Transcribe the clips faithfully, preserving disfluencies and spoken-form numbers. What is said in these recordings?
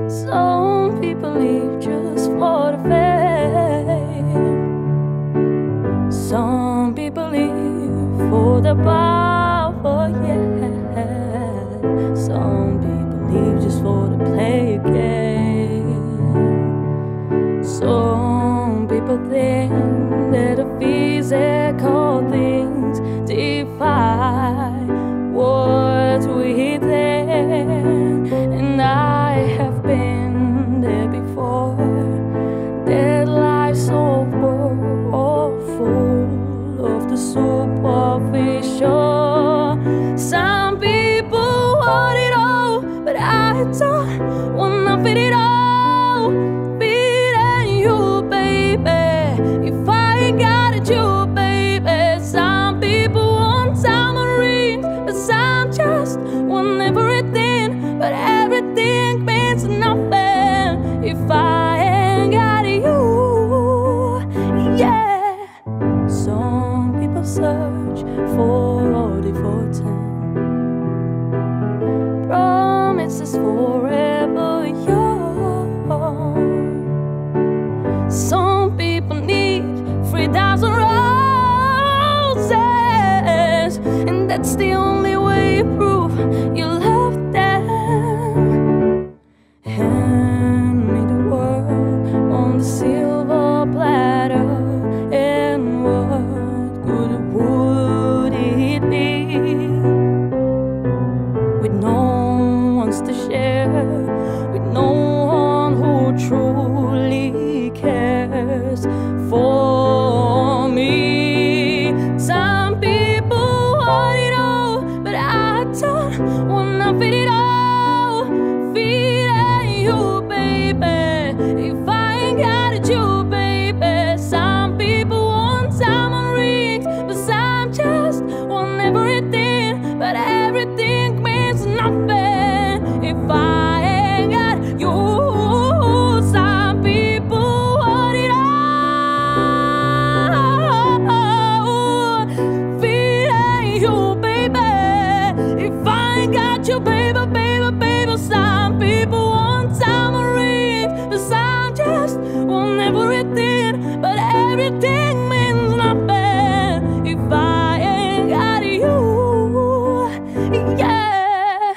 Some people leave just for the fame. Some people leave for the power, yeah. Some people leave just for to play a game. Some people think that the physical things defy what we think, and I have been there before. That life's so full of the superficial. Some people want it all, but I don't wanna fit it all. Feeding you, baby, if I ain't got it, you, baby. Some people want tambourines, but some just want everything. But everything means nothing if I ain't got you, yeah. Some people search for the fortune, promises forever young. Some people need three thousand roses, and that's the only way you prove you love them. Hand me the world on the silver platter, and what good would it be with no one's to share, with no one who truly cares for me? Some people want it all, but I don't wanna fit it all. Feeding you, baby, if I ain't got it, you, baby. Some people want tambourines, but some just want everything. But everything means nothing if I ain't got you. Some people want it all. Feeding you, baby, if I ain't got you, baby, baby, baby. Some people want tambourines, but some just want everything. But everything means nothing if I ain't got you, yeah.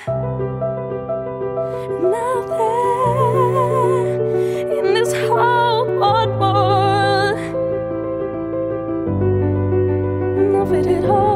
Nothing in this whole wide world, nothing at all.